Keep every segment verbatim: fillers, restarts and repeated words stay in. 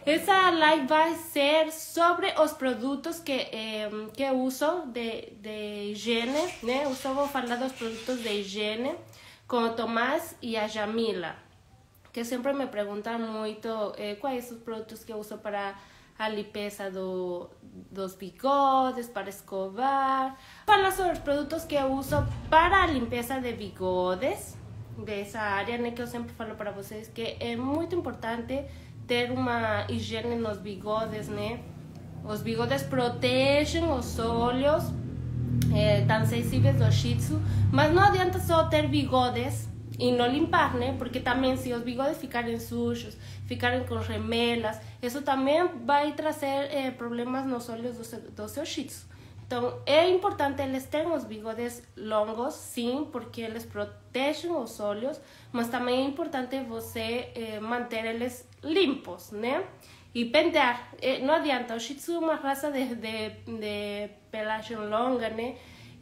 Essa live vai ser sobre os produtos que, eh, que eu uso de, de higiene, né? Eu só vou falar dos produtos de higiene com o Tomás e a Jamila, que sempre me perguntam muito eh, quais são os produtos que eu uso para a limpeza do, dos bigodes, para escovar. Falar sobre os produtos que eu uso para a limpeza de bigodes, dessa área, né? Que eu sempre falo para vocês que é muito importante ter uma higiene nos bigodes, né? Os bigodes protegem os olhos, é, tão sensíveis do Shih Tzu, mas não adianta só ter bigodes e não limpar, né? Porque também se os bigodes ficarem sujos, ficarem com remelas, isso também vai trazer é, problemas nos olhos do seu, do seu Shih Tzu. Então, é importante eles terem os bigodes longos, sim, porque eles protegem os olhos, mas também é importante você eh, manter eles limpos, né? E pentear. Eh, não adianta, o Shih Tzu é uma raça de, de, de pelagem longa, né?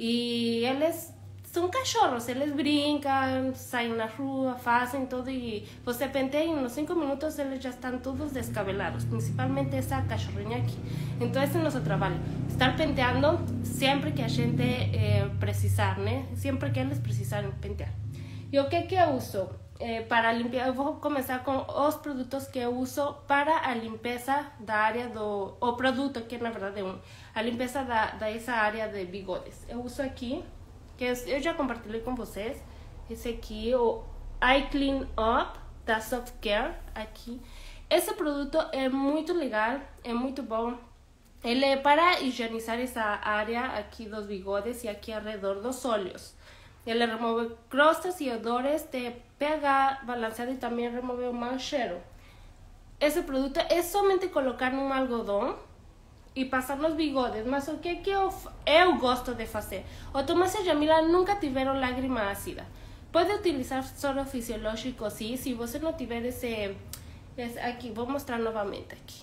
E eles são cachorros, eles brincam, saem na rua, fazem tudo e você penteia e nos cinco minutos eles já estão todos descabelados, principalmente essa cachorrinha aqui. Então esse é o nosso trabalho, estar penteando sempre que a gente eh, precisar, né? Sempre que eles precisarem pentear. E o que que eu uso eh, para limpar? Eu vou começar com os produtos que eu uso para a limpeza da área do... O produto que na verdade é um... A limpeza da, dessa área de bigodes. Eu uso aqui, que eu já compartilhei com vocês, esse aqui, o Eye Clean Up da Soft Care, aqui. Esse produto é muito legal, é muito bom. Ele é para higienizar essa área aqui dos bigodes e aqui ao redor dos olhos. Ele remove crostas e odores de pH balanceado e também remove o mau cheiro. Esse produto é somente colocar num algodão e passar nos bigodes, mas o que, que eu, eu gosto de fazer? O Tomás e a Jamila nunca tiveram lágrima ácida. Pode utilizar soro fisiológico, sim, se você não tiver esse, esse... Aqui, vou mostrar novamente aqui.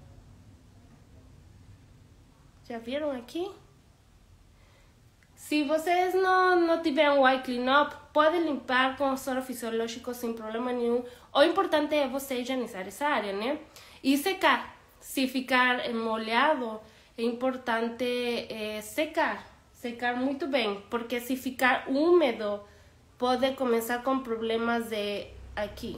Já viram aqui? Se vocês não, não tiverem o Eye Clean Up, pode limpar com soro fisiológico sem problema nenhum. O importante é você higienizar essa área, né? E secar. Se ficar molhado, é importante é, secar, secar muito bem, porque se ficar úmido, pode começar com problemas de aqui,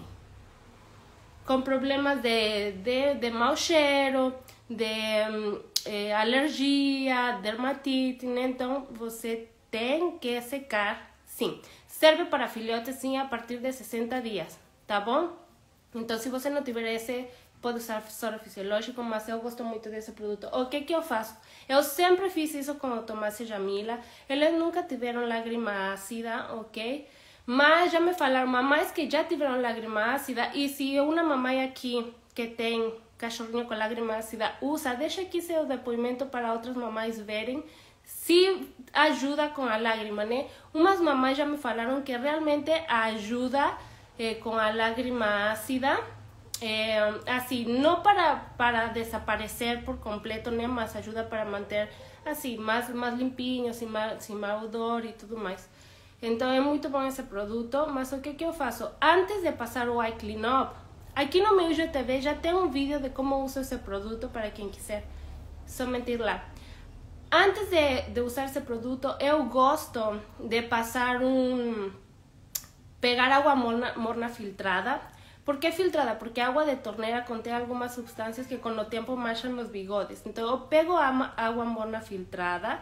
com problemas de, de, de mau cheiro, de é, alergia, dermatite, né? Então você tem que secar, sim. Serve para filhotes, sim, a partir de sessenta dias, tá bom? Então se você não tiver esse, pode usar soro fisiológico, mas eu gosto muito desse produto. O que que eu faço? Eu sempre fiz isso com o Tomás e Jamila. Eles nunca tiveram lágrima ácida, ok? Mas já me falaram mamães que já tiveram lágrima ácida. E se uma mamãe aqui que tem cachorrinho com lágrima ácida usa, deixa aqui seu depoimento para outras mamães verem se ajuda com a lágrima, né? Umas mamães já me falaram que realmente ajuda eh, com a lágrima ácida. É, assim, não para, para desaparecer por completo, né? Mas ajuda para manter assim, mais, mais limpinho, sem mau, sem mau odor e tudo mais. Então é muito bom esse produto. Mas o que, que eu faço? Antes de passar o Eye Clean Up, aqui no meu I G T V já tem um vídeo de como uso esse produto para quem quiser somente ir lá. Antes de, de usar esse produto, eu gosto de passar um... pegar água morna, morna filtrada. ¿Por qué filtrada? Porque agua de torneira contém algumas substâncias que com o tempo mancham os bigodes. Então eu pego a água morna filtrada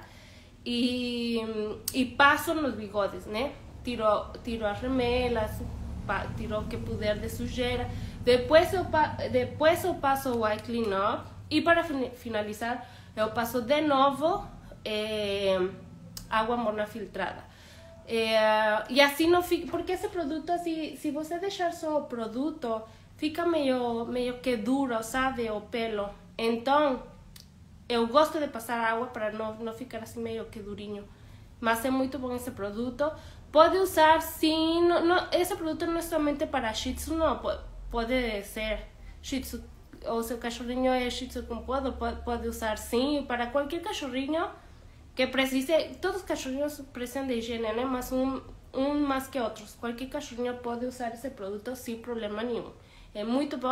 e, e passo nos bigodes, né? Tiro, tiro as remelas, tiro o que puder de sujeira. Depois eu, depois eu passo o Eye Clean Up e para finalizar eu passo de novo eh, água morna filtrada. É, e assim não fica, porque esse produto, assim, se você deixar só o produto, fica meio, meio que duro, sabe, o pelo. Então, eu gosto de passar água para não, não ficar assim meio que durinho. Mas é muito bom esse produto. Pode usar, sim, não, não, esse produto não é somente para Shih Tzu, não, pode, pode ser Shih Tzu, ou seu cachorrinho é Shih Tzu com podo, pode, pode usar, sim, para qualquer cachorrinho que precise, todos os cachorrinhos precisam de higiene, né? Mas um, um mais que outros. Qualquer cachorrinho pode usar esse produto sem problema nenhum. É muito bom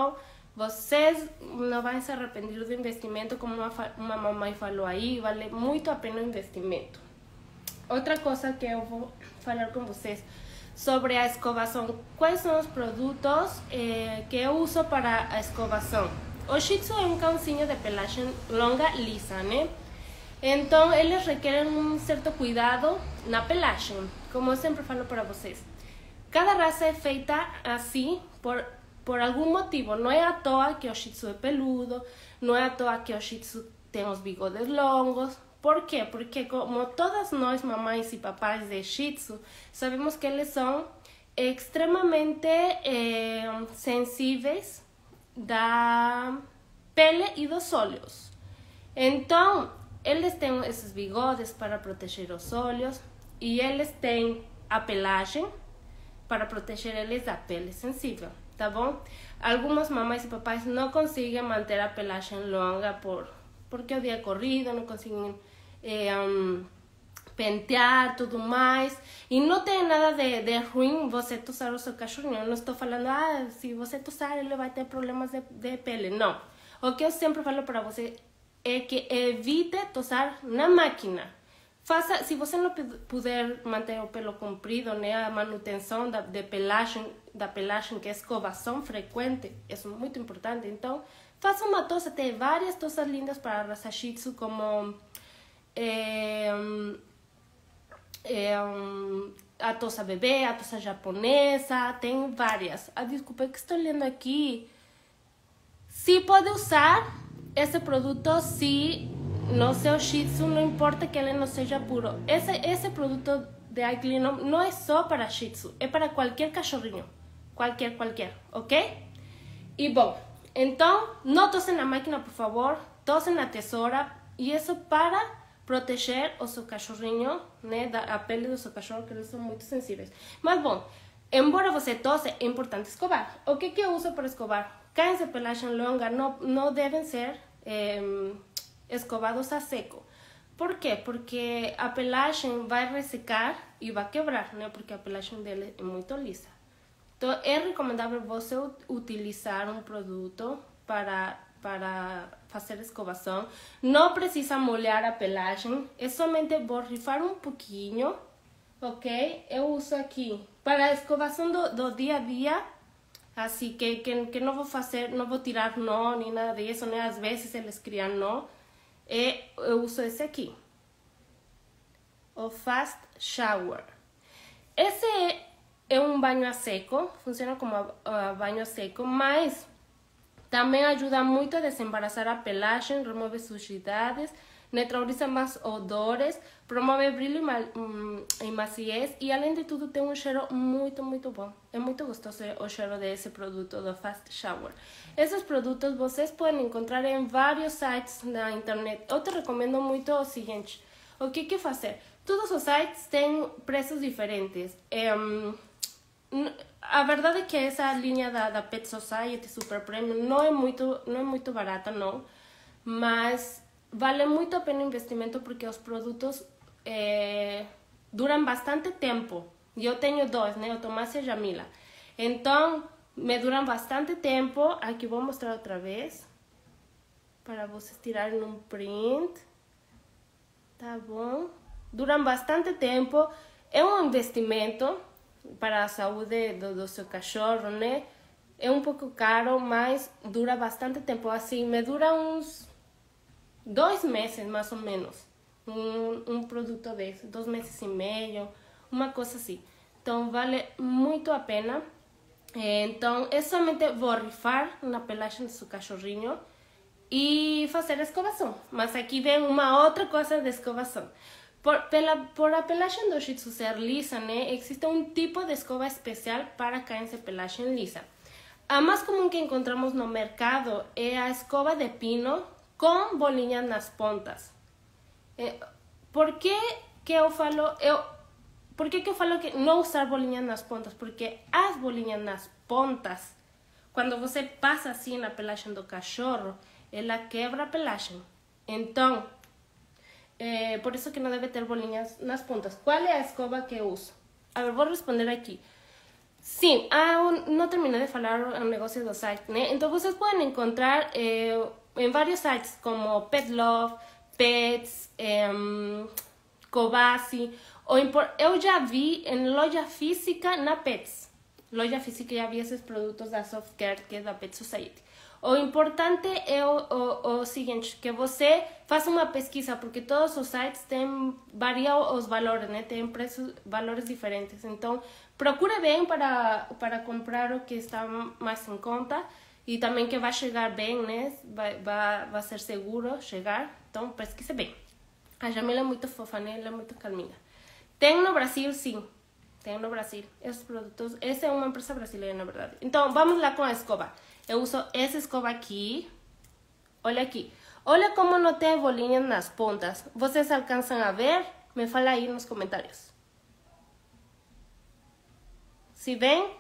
Vocês não vão se arrepender do investimento, como uma, uma mamãe falou aí, vale muito a pena o investimento. Outra coisa que eu vou falar com vocês sobre a escovação. Quais são os produtos eh, que eu uso para a escovação? O Shih Tzu é um cãozinho de pelagem longa lisa, né? Então, eles requerem um certo cuidado na pelagem, como eu sempre falo para vocês. Cada raça é feita assim por, por algum motivo. Não é à toa que o Shih Tzu é peludo, não é à toa que o Shih Tzu tem os bigodes longos. Por quê? Porque como todas nós, mamães e papais de Shih Tzu, sabemos que eles são extremamente eh, sensíveis da pele e dos olhos. Então, eles têm esses bigodes para proteger os olhos e eles têm a pelagem para proteger eles da pele sensível, tá bom? Algumas mamães e papais não conseguem manter a pelagem longa por, porque o dia é corrido, não conseguem eh, um, pentear, tudo mais. E não tem nada de, de ruim você tosar o seu cachorrinho. Eu não estou falando, ah, se você tosar ele vai ter problemas de, de pele. Não. O que eu sempre falo para você é que evite tosar na máquina. Faça, se você não puder manter o pelo comprido, né, a manutenção da, de pelagem, da pelagem, que é escovação frequente, é muito importante. Então, faça uma tosa. Tem várias tosas lindas para a raça Shih Tzu, como é, é, a tosa bebê, a tosa japonesa, tem várias. Ah, desculpa, é que estou lendo aqui. Se pode usar esse produto, se no seu Shih Tzu, não importa que ele não seja puro. Esse, esse produto de eye clean up não é só para Shih Tzu, é para qualquer cachorrinho. Qualquer, qualquer, ok? E bom, então, não tosem na máquina, por favor. Tosem na tesoura. E isso para proteger o seu cachorrinho, né? Da, a pele do seu cachorro, que eles são muito sensíveis. Mas bom, embora você tosse, é importante escovar. O que, que eu uso para escovar? Cães de pelagem longa não, não devem ser eh, escovados a seco. Por quê? Porque a pelagem vai ressecar e vai quebrar, né? Porque a pelagem dele é muito lisa. Então, é recomendável você utilizar um produto para, para fazer escovação. Não precisa molhar a pelagem, é somente borrifar um pouquinho, ok? Eu uso aqui para a escovação do, do dia a dia. Assim que, que, que não vou fazer, não vou tirar nó, nem nada disso, né? Às vezes eles criam nó. E eu uso esse aqui. O Fast Shower. Esse é um banho a seco, funciona como a, a banho a seco, mas também ajuda muito a desembaraçar a pelagem, remove sujidades, neutraliza mais odores, promove brilho e maciez e, além de tudo, tem um cheiro muito, muito bom. É muito gostoso o cheiro desse produto do Fast Shower. Esses produtos vocês podem encontrar em vários sites na internet. Eu te recomendo muito o seguinte: o que que fazer? Todos os sites têm preços diferentes. É, a verdade é que essa linha da, da Pet Society Super Premium não é muito, não é muito barata, não. Mas vale muito a pena o investimento porque os produtos eh, duram bastante tempo. Eu tenho dois, né? O Tomás e a Jamila. Então, me duram bastante tempo. Aqui vou mostrar outra vez, para vocês tirarem um print. Tá bom? Duram bastante tempo. É um investimento para a saúde do, do seu cachorro, né? É um pouco caro, mas dura bastante tempo. Assim, me dura uns dois meses, mais ou menos. Um, um produto desse. Dois meses e meio, uma coisa assim. Então, vale muito a pena. Então, é somente borrifar na pelagem do seu cachorrinho e fazer a escovação. Mas aqui vem uma outra coisa de escovação. Por, pela, por a pelagem do Shih Tzu ser lisa, né? Existe um tipo de escova especial para cães de pelagem lisa. A mais comum que encontramos no mercado é a escova de pino com bolinhas nas pontas. Eh, por que que eu falo... Eu, por que que eu falo que não usar bolinhas nas pontas? Porque as bolinhas nas pontas, quando você passa assim na pelagem do cachorro, ela quebra a pelagem. Então, eh, por isso que não deve ter bolinhas nas pontas. Qual é a escova que eu uso? A ver, vou responder aqui. Sim, ah, um, não terminei de falar o negócio do site, né? Então vocês podem encontrar eh, em vários sites como Pet Love, Pets, um, Cobasi. Ou impor... Eu já vi em loja física na Pets. Loja física já vi esses produtos da Softcare, que é da Pet Society. O importante é o, o, o seguinte, que você faça uma pesquisa, porque todos os sites têm, variam os valores, né? Tem preços, valores diferentes. Então, procure bem para, para comprar o que está mais em conta e também que vai chegar bem, né? Vai, vai, vai ser seguro chegar. Então, pesquise bem. A Jamila é muito fofa, né? Ela é muito calminha. Tem no Brasil, sim. Tem no Brasil. Esses produtos... Essa é uma empresa brasileira, na verdade. Então, vamos lá com a escova. Eu uso essa escova aqui. Olha aqui. Olha como não tem bolinhas nas pontas. Vocês alcançam a ver? Me fala aí nos comentários. Se vem?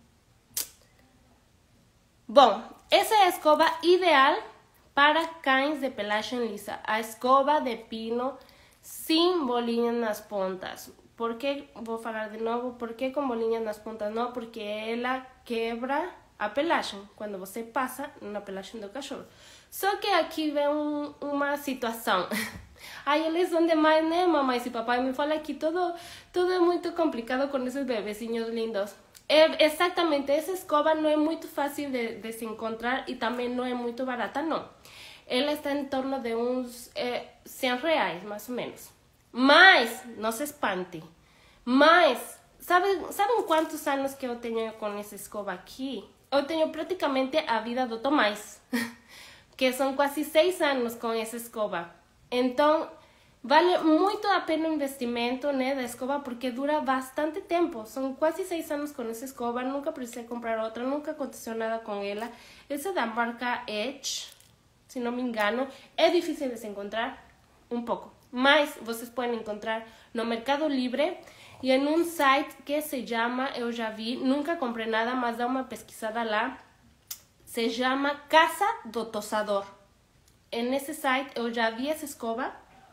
Bom, essa é a escova ideal para cães de pelagem lisa. A escova de pino sem bolinhas nas pontas. Por que? Vou falar de novo. Por que com bolinhas nas pontas? Não, porque ela quebra a pelagem, quando você passa na pelagem do cachorro. Só que aqui vem um, uma situação. Ai, eles são demais, né, mamãe e papai? Me fala que tudo, tudo é muito complicado com esses bebezinhos lindos. É, exatamente, essa escova não é muito fácil de, de se encontrar e também não é muito barata, não. Ela está em torno de uns é, cem reais, mais ou menos. Mas, não se espante, mas, sabem, sabem quantos anos que eu tenho com essa escova aqui? Eu tenho praticamente a vida do Tomás, que são quase seis anos com essa escova. Então, vale muito a pena o investimento, né, da escova, porque dura bastante tempo. São quase seis anos com essa escova, nunca precisei comprar outra, nunca aconteceu nada com ela. Essa é da marca Edge, se não me engano. É difícil de se encontrar, um pouco. Mas vocês podem encontrar no Mercado Livre e em um site que se chama, eu já vi, nunca comprei nada, mas dá uma pesquisada lá, se chama Casa do Tosador. E nesse site eu já vi essa escova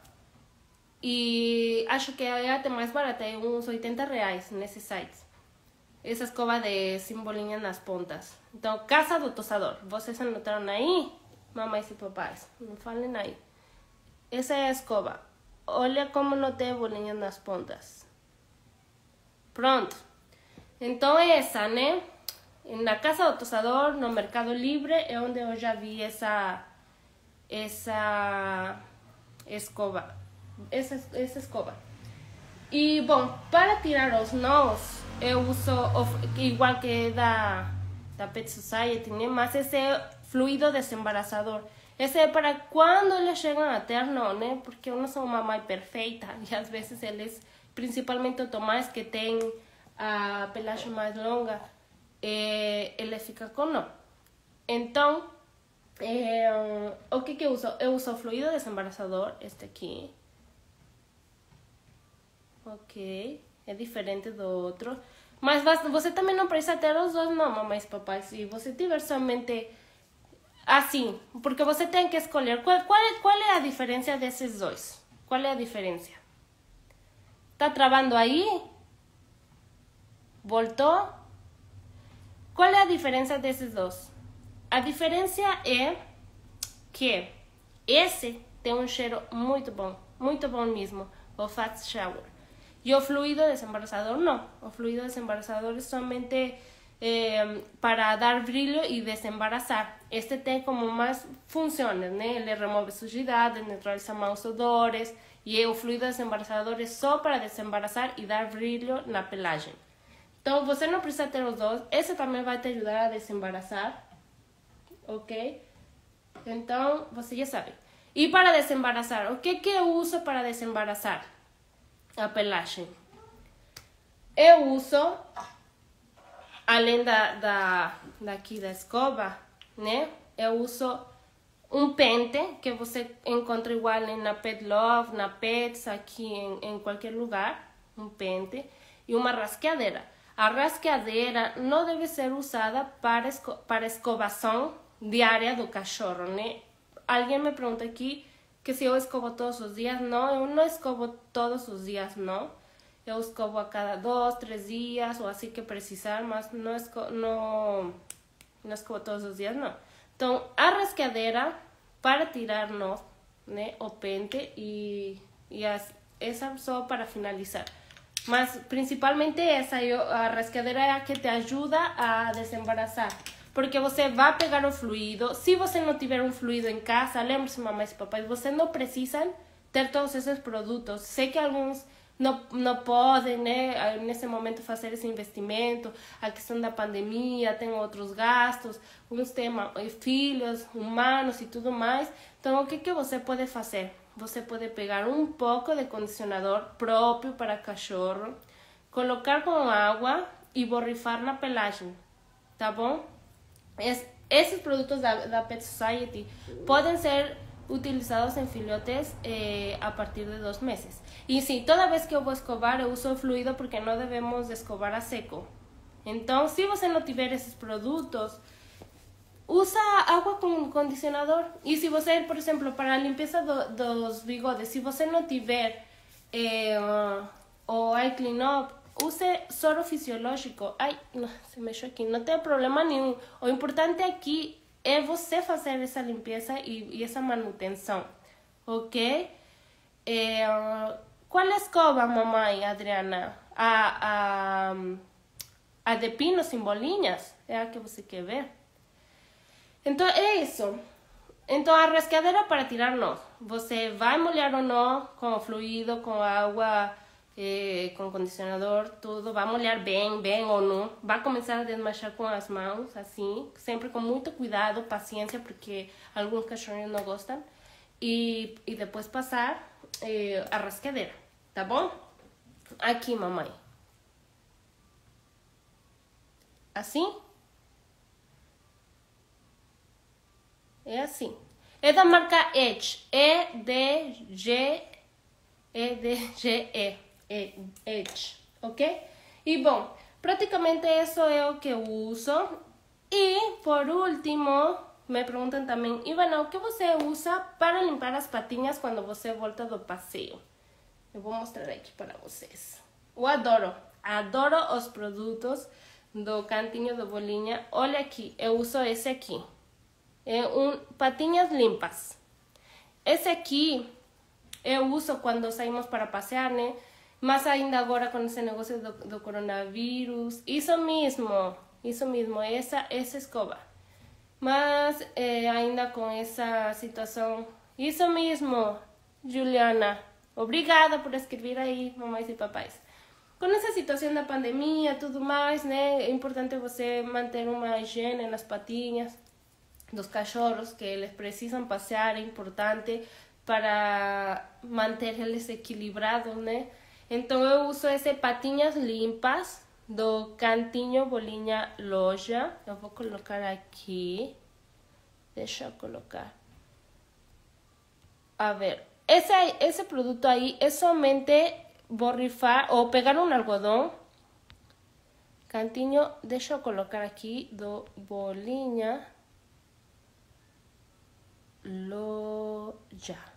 e acho que é até mais barata, é uns oitenta reais nesse site. Essa escova de sem bolinhas nas pontas. Então, Casa do Tosador. Vocês anotaram aí? Mamães e papais, não falem aí. Essa é a escova. Olha como não tem bolinhas nas pontas. Pronto. Então é essa, né? Na Casa do Tosador, no Mercado Livre, é onde eu já vi essa, essa escova. Essa, essa escova. E, bom, para tirar os nós, eu uso, igual que da, da Pet Society, né? Mas esse é fluido desembaraçador. Esse é para quando eles chegam a ter, não, né? Porque eu não sou uma mãe perfeita e às vezes eles, principalmente o Tomás, que tem a pelagem mais longa, é, ele fica com não. Então, é, o que que eu uso? Eu uso fluido desembaraçador, este aqui. Ok, é diferente do outro. Mas você também não precisa ter os dois, não, mamães e papais. Se você tiver somente assim, porque você tem que escolher qual, qual, é, qual é a diferença desses dois. Qual é a diferença? Tá travando aí? Voltou? Qual é a diferença desses dois? A diferença é que esse tem um cheiro muito bom, muito bom mesmo, o Fat Shower. E o fluido desembaraçador não. O fluido desembaraçador é somente eh, para dar brilho e desembaraçar. Este tem como mais funções, né? Ele remove sujidade, neutraliza maus odores. E o fluido desembaraçador é só para desembaraçar e dar brilho na pelagem. Então, você não precisa ter os dois. Esse também vai te ajudar a desembaraçar. Ok? Então, você já sabe. E para desembaraçar, o que que eu uso para desembaraçar a pelagem? Eu uso, além da, da, daqui da escova, né? Eu uso um pente, que você encontra igual na Pet Love, na Pets, aqui em, em qualquer lugar. Um pente. E uma rasqueadeira. A rasqueadeira não deve ser usada para, esco para escovação diária do cachorro, né? Alguém me pergunta aqui que se eu escovo todos os dias. Não, eu não escovo todos os dias, não. eu escovo a cada dois, três dias, ou assim que precisar, mas não, esco não, não escovo todos os dias, não. Então, a rasqueadera para tirar nó, né, o pente e, e as, essa só para finalizar. Mas principalmente essa, a rasqueadera é a que te ajuda a desembaraçar. Porque você vai pegar o fluido. Se você não tiver um fluido em casa, lembre-se, mamães e papais, você não precisa ter todos esses produtos. Sei que alguns não, não podem, né, nesse momento fazer esse investimento. A questão da pandemia, tem outros gastos, uns têm filhos, humanos e tudo mais. Então, o que, que você pode fazer? Você pode pegar um pouco de condicionador próprio para cachorro, colocar com água e borrifar na pelagem, tá bom? Es, esses produtos da, da Pet Society podem ser utilizados em filhotes eh, a partir de dois meses. E sim, toda vez que eu vou escovar, eu uso fluido porque não devemos escovar a seco. Então, se você não tiver esses produtos, usa água com condicionador. E se você, por exemplo, para a limpeza do, dos bigodes, se você não tiver eh, o Eye Clean Up, use soro fisiológico. Ai, não, se mexeu aqui. Não tem problema nenhum. O importante aqui é você fazer essa limpeza e, e essa manutenção. Ok? Eh, qual escova, mamãe, Adriana? A, a, a de pino sem bolinhas? É a que você quer ver? Então, é isso. Então, a rasqueadera para tirar nó. Você vai molhar o nó com o fluido, com água, eh, com condicionador, tudo. Vai molhar bem, bem ou não. Vai começar a desmanchar com as mãos, assim. Sempre com muito cuidado, paciência, porque alguns cachorrinhos não gostam. E, e depois passar eh, a rasqueadera, tá bom? Aqui, mamãe. Assim? É assim. É da marca Edge. E D G E D G E. Edge. Ok? E bom, praticamente isso é o que eu uso. E por último, me perguntam também, Ivana, o que você usa para limpar as patinhas quando você volta do passeio? Eu vou mostrar aqui para vocês. Eu adoro. Adoro os produtos do Cantinho do Bolinha. Olha aqui, eu uso esse aqui. É um patinhas limpas. Esse aqui eu uso quando saímos para passear, né? Mas ainda agora com esse negócio do, do coronavírus. Isso mesmo, isso mesmo, essa, essa escova. Mas eh, ainda com essa situação. Isso mesmo, Juliana. Obrigada por escrever aí, mamães e papais. Com essa situação da pandemia, tudo mais, né? É importante você manter uma higiene nas patinhas dos cachorros, que eles precisam passear, é importante para manter eles equilibrados, né? Então eu uso esse patinhas limpas do Cantinho Bolinha Loja. Eu vou colocar aqui. Deixa eu colocar. A ver, esse, esse produto aí é somente borrifar ou pegar um algodão. Cantinho, deixa eu colocar aqui do Bolinha Loja.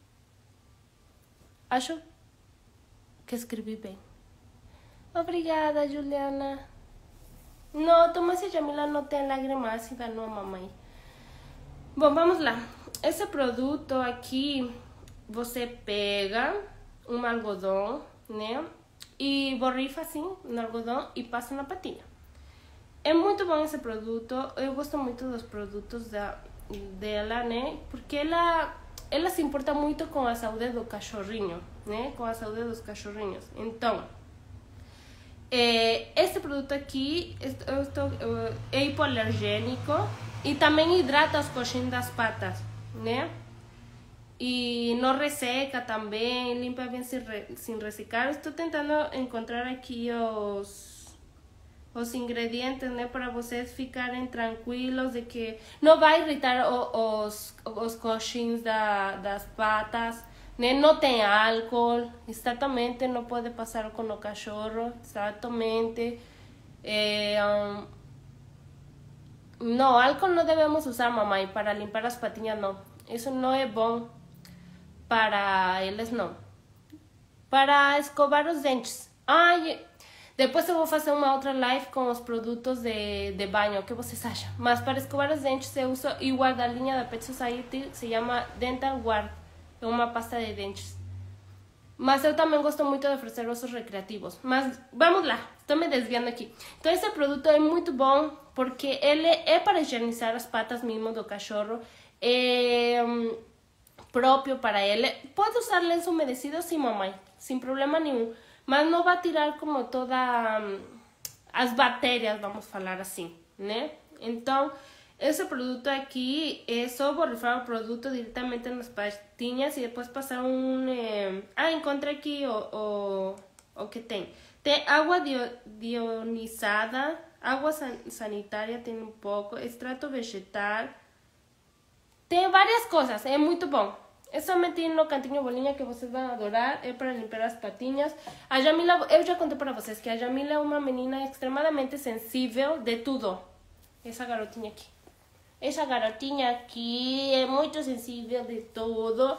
Acho que escrevi bem. Obrigada, Juliana. Não, Tomás e Jamila não tem lágrima ácida, não, mamãe. Bom, vamos lá. Esse produto aqui, você pega um algodão, né? E borrifa assim no algodão e passa na patinha. É muito bom esse produto. Eu gosto muito dos produtos da dela, né? Porque ela, ela se importa muito com a saúde do cachorrinho, né? Com a saúde dos cachorrinhos. Então, é, esse produto aqui eu estou, eu, é hipoalergênico e também hidrata os coxins das patas, né? E não resseca também, limpa bem sem, re, sem ressecar. Estou tentando encontrar aqui os os ingredientes, né, para vocês ficarem tranquilos de que não vai irritar o, os, os coxins da, das patas, né, não tem álcool, exatamente, não pode passar com o cachorro, exatamente. É, um, não, álcool não devemos usar, mamãe, para limpar as patinhas, não. Isso não é bom para eles, não. Para escovar os dentes. Ai, depois eu vou fazer uma outra live com os produtos de, de banho, o que vocês acham? Mas para escovar os dentes eu uso igual da linha da Pet Society, se chama Dental Guard, é uma pasta de dentes. Mas eu também gosto muito de oferecer usos recreativos. Mas vamos lá, estou me desviando aqui. Então esse produto é muito bom porque ele é para higienizar as patas mesmo do cachorro. É um, próprio para ele. Pode usar lenço umedecido, sim, mamãe, sem problema nenhum. Mas não vai tirar como toda um, as bactérias, vamos falar assim, né? Então, esse produto aqui é só borrifar o produto diretamente nas pastinhas e depois passar um... Eh... Ah, encontrei aqui o, o, o que tem. Tem água ionizada, água san sanitária tem um pouco, extrato vegetal. Tem várias coisas, é muito bom. É somente no cantinho bolinha que vocês vão adorar, é para limpar as patinhas. A Jamila, eu já contei para vocês que a Jamila é uma menina extremamente sensível de tudo. Essa garotinha aqui. Essa garotinha aqui é muito sensível de tudo.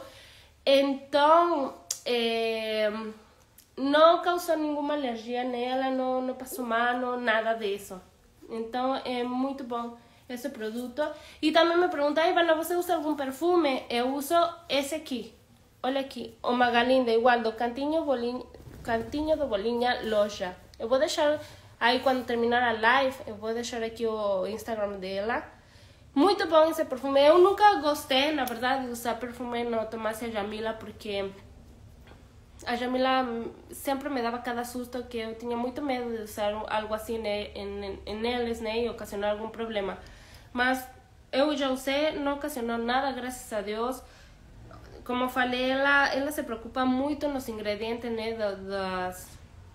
Então, é, não causou nenhuma alergia nela, não, não passou mal, não, nada disso. Então, é muito bom esse produto. E também me perguntam, Ivana, você usa algum perfume? Eu uso esse aqui. Olha aqui, o Magalinda, igual, do Cantinho, Bolinha, Cantinho do Bolinha Loja. Eu vou deixar aí, quando terminar a live, eu vou deixar aqui o Instagram dela. Muito bom esse perfume. Eu nunca gostei, na verdade, de usar perfume no Tomás e a Jamila, porque a Jamila sempre me dava cada susto que eu tinha muito medo de usar algo assim né, em, em eles, né, e ocasionar algum problema. Mas eu já usei, não ocasionou nada, graças a Deus. Como falei, ela, ela se preocupa muito nos ingredientes, né, das,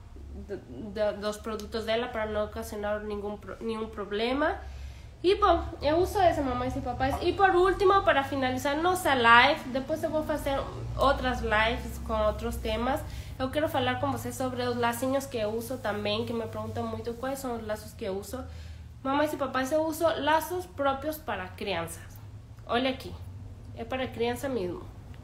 de, dos produtos dela para não ocasionar nenhum, nenhum problema. E bom, eu uso essa, mamães e papais. E por último, para finalizar nossa live, depois eu vou fazer outras lives com outros temas. Eu quero falar com vocês sobre os lacinhos que eu uso também, que me perguntam muito quais são os laços que eu uso. Mamães e papais, eu uso laços próprios para crianças. Olha aqui, é para criança mesmo.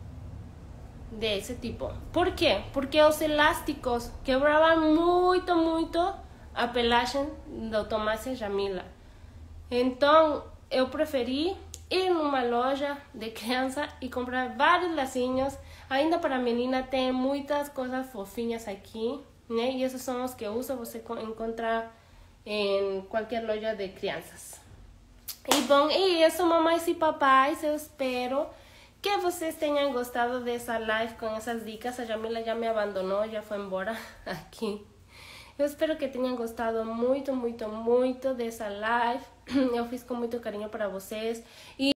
Desse tipo. Por quê? Porque os elásticos quebravam muito, muito a pelagem do Tomás e Jamila. Então, eu preferi ir numa loja de criança e comprar vários lacinhos. Ainda para menina tem muitas coisas fofinhas aqui, né? E esses são os que eu uso, você encontra em qualquer loja de crianças. E bom, e isso, mamães e papais, eu espero que vocês tenham gostado dessa live com essas dicas. A Jamila já me abandonou, já foi embora aqui. Eu espero que tenham gostado muito, muito, muito dessa live. Eu fiz com muito carinho para vocês. E